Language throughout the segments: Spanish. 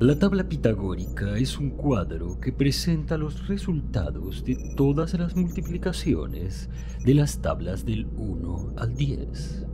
La tabla pitagórica es un cuadro que presenta los resultados de todas las multiplicaciones de las tablas del 1 al 10.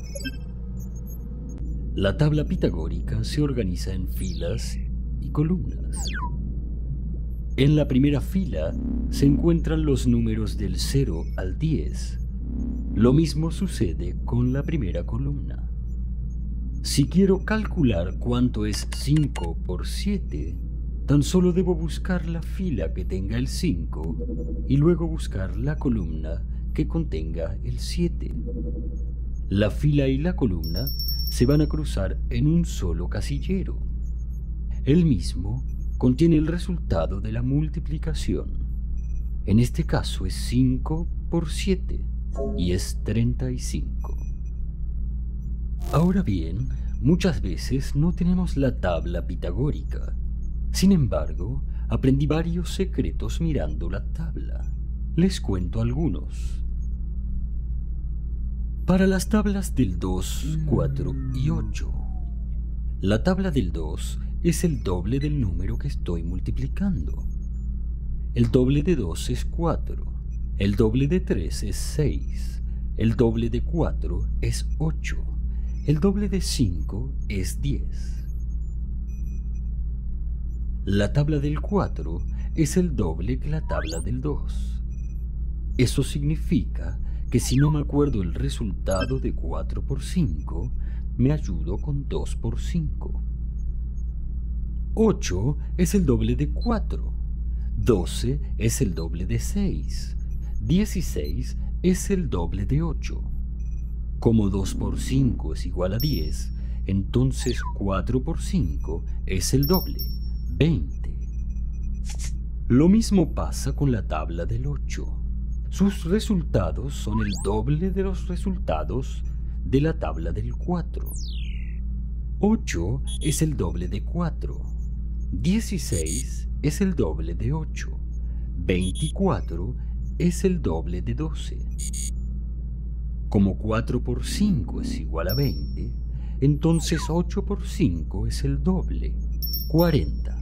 La tabla pitagórica se organiza en filas y columnas. En la primera fila se encuentran los números del 0 al 10. Lo mismo sucede con la primera columna. Si quiero calcular cuánto es 5 por 7, tan solo debo buscar la fila que tenga el 5 y luego buscar la columna que contenga el 7. La fila y la columna se van a cruzar en un solo casillero. El mismo contiene el resultado de la multiplicación. En este caso es 5 por 7 y es 35. Ahora bien, muchas veces no tenemos la tabla pitagórica. Sin embargo, aprendí varios secretos mirando la tabla. Les cuento algunos. Para las tablas del 2, 4 y 8. La tabla del 2 es el doble del número que estoy multiplicando. El doble de 2 es 4. El doble de 3 es 6. El doble de 4 es 8. El doble de 5 es 10. La tabla del 4 es el doble que la tabla del 2. Eso significa que si no me acuerdo el resultado de 4 por 5, me ayudo con 2 por 5. 8 es el doble de 4. 12 es el doble de 6. 16 es el doble de 8. Como 2 por 5 es igual a 10, entonces 4 por 5 es el doble, 20. Lo mismo pasa con la tabla del 8. Sus resultados son el doble de los resultados de la tabla del 4. 8 es el doble de 4. 16 es el doble de 8. 24 es el doble de 12. Como 4 por 5 es igual a 20, entonces 8 por 5 es el doble, 40.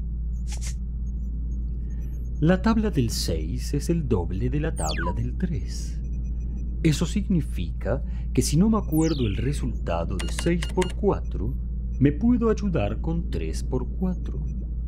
La tabla del 6 es el doble de la tabla del 3. Eso significa que si no me acuerdo el resultado de 6 por 4, me puedo ayudar con 3 por 4.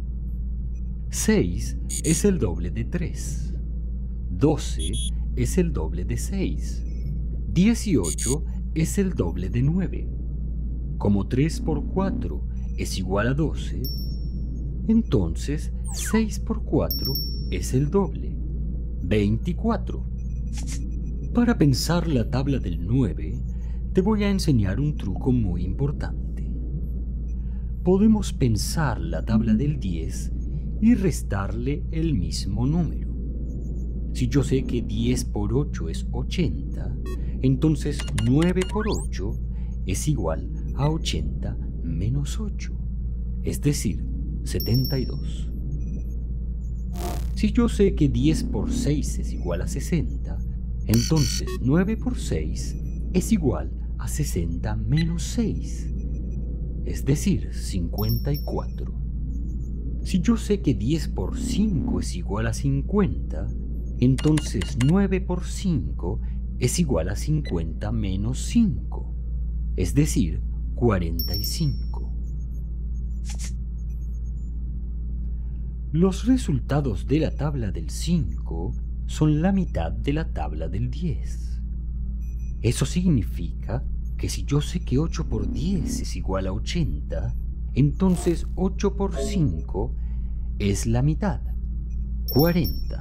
6 es el doble de 3. 12 es el doble de 6. 18 es el doble de 9. Como 3 por 4 es igual a 12, entonces 6 por 4 es el doble, 24. Para pensar la tabla del 9, te voy a enseñar un truco muy importante. Podemos pensar la tabla del 10 y restarle el mismo número. Si yo sé que 10 por 8 es 80, entonces 9 por 8 es igual a 80 menos 8, es decir, 72. Si yo sé que 10 por 6 es igual a 60, entonces 9 por 6 es igual a 60 menos 6, es decir, 54. Si yo sé que 10 por 5 es igual a 50, entonces 9 por 5 es igual a 50 menos 5, es decir, 45. Los resultados de la tabla del 5 son la mitad de la tabla del 10. Eso significa que si yo sé que 8 por 10 es igual a 80, entonces 8 por 5 es la mitad, 40.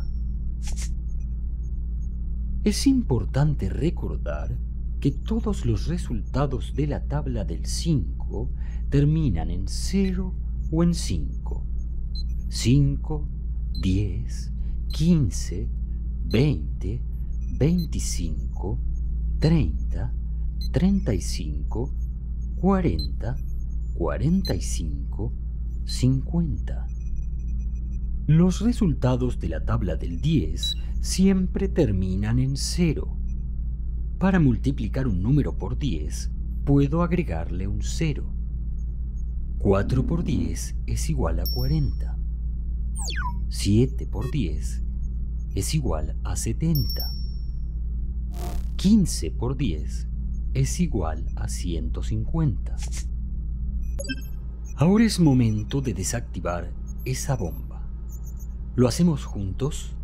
Es importante recordar que todos los resultados de la tabla del 5 terminan en 0 o en 5. 5, 10, 15, 20, 25, 30, 35, 40, 45, 50. Los resultados de la tabla del 10 siempre terminan en 0. Para multiplicar un número por 10, puedo agregarle un 0. 4 por 10 es igual a 40. 7 por 10 es igual a 70. 15 por 10 es igual a 150. Ahora es momento de desactivar esa bomba. ¿Lo hacemos juntos?